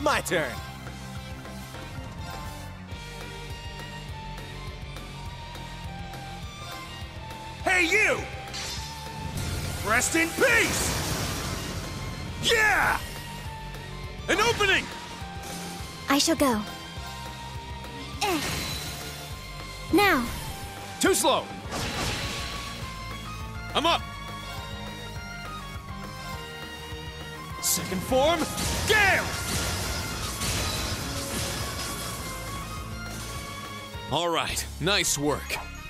My turn. Hey, you! Rest in peace! Yeah! An opening! I shall go. Now! Too slow! I'm up! Second form, Gale! All right, nice work.